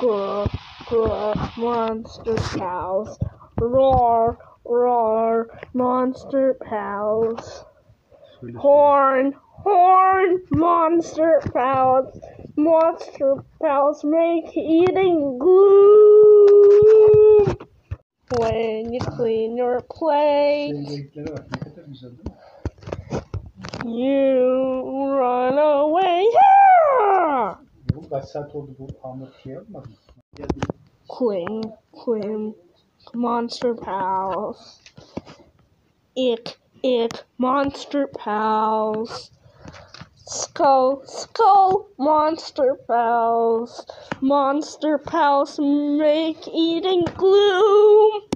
Grr, grr, monster pals. Roar, roar, monster pals. Horn, horn, monster pals. Monster pals make eating gloom. When you clean your plate, you run away. Yeah! Kaç saat oldu bu hamur yapmadın mı? Cling, cling, monster pals. Ick, monster pals. Skull, skull, monster pals. Monster pals make eating gloom.